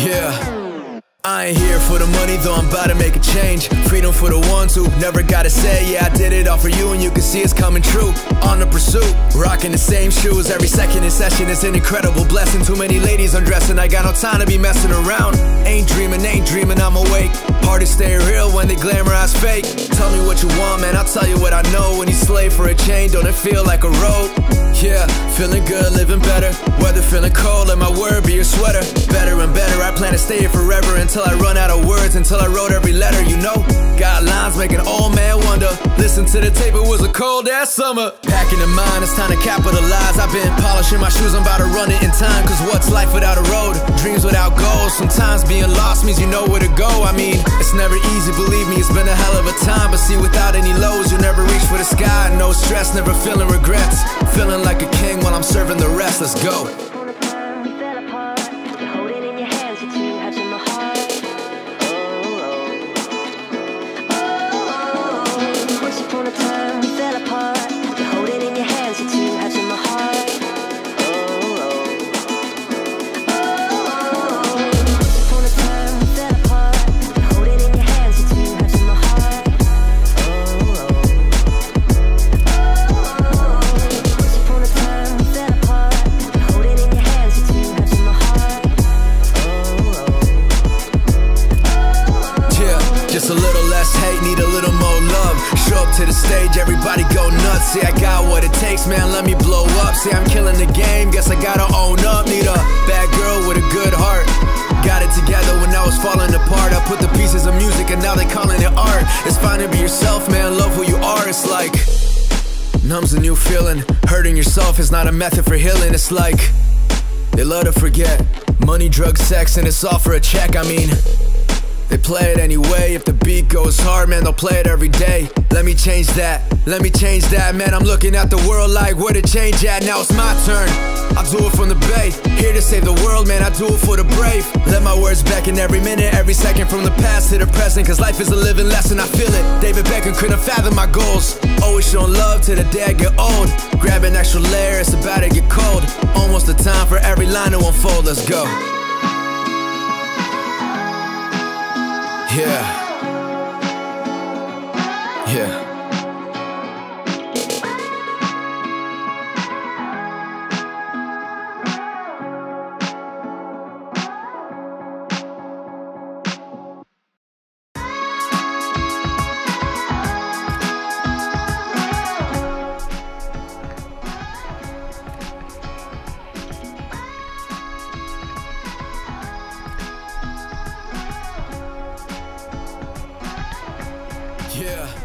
Yeah. I ain't here for the money, though I'm about to make a change. Freedom for the ones who never gotta say, yeah, I did it all for you, and you can see it's coming true. On the pursuit, rocking the same shoes every second in session is an incredible blessing. Too many ladies undressing, I got no time to be messing around. Ain't dreaming, I'm awake. Hard to stay real when they glamorize fake. Tell me what you want, man, I'll tell you what I know. When you slave for a chain, don't it feel like a rope? Yeah, feeling good, living better. Weather feeling cold, let my word be your sweater. Better and better, I plan to stay here forever until I run out of words, until I wrote every letter, you know. Got lines make an old man wonder. Listen to the tape, it was a cold ass summer. Packing in mind, it's time to capitalize. I've been polishing my shoes, I'm about to run it in time. Cause what's life without a road? Dreams without goals. Sometimes being lost means you know where to go. I mean, it's never easy, believe me, it's been a hell of a time. But see, without any lows, you never reach for the sky. No stress, never feeling regrets. Feeling like a king while I'm serving the rest, let's go. Just a little less hate, need a little more love. Show up to the stage, everybody go nuts. See, I got what it takes, man, let me blow up. See, I'm killing the game, guess I gotta own up. Need a bad girl with a good heart. Got it together when I was falling apart. I put the pieces of music and now they calling it art. It's fine to be yourself, man, love who you are. It's like numbs a new feeling. Hurting yourself is not a method for healing. It's like they love to forget money, drugs, sex, and it's all for a check. I mean, they play it anyway. If the beat goes hard, man, they'll play it every day. Let me change that, let me change that. Man, I'm looking at the world like where to change at. Now it's my turn, I'll do it from the bay. Here to save the world, man, I do it for the brave. Let my words beckon every minute, every second. From the past to the present, cause life is a living lesson, I feel it. David Beckham couldn't fathom my goals. Always showing love to the day I get old. Grab an extra layer, it's about to get cold. Almost the time for every line to unfold, let's go. Yeah. Yeah. Yeah.